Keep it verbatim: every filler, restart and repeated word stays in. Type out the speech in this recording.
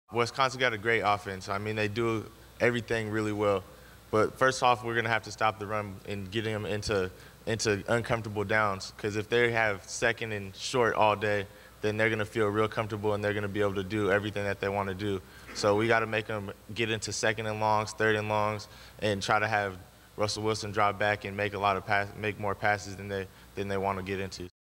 Wisconsin got a great offense. I mean, they do everything really well. But first off, we're going to have to stop the run and getting them into into uncomfortable downs. Because if they have second and short all day, then they're going to feel real comfortable and they're going to be able to do everything that they want to do. So we got to make them get into second and longs, third and longs, and try to have Russell Wilson drop back and make a lot of pass, make more passes than they than they want to get into.